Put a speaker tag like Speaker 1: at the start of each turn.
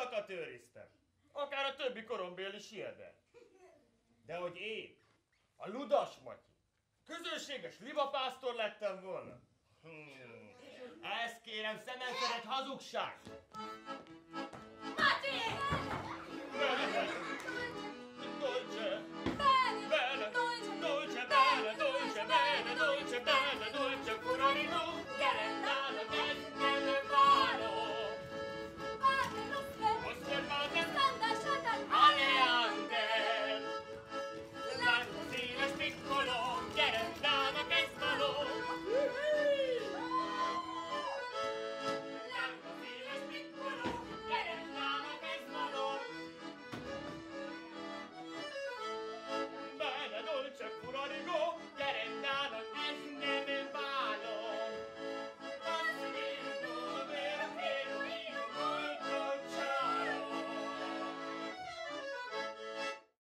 Speaker 1: ludakat őriztem. Akár a többi korombéli siedel. De hogy én, a Ludas Matyi, közönséges libapásztor lettem volna? Ez kérem szemenszedett hazugság!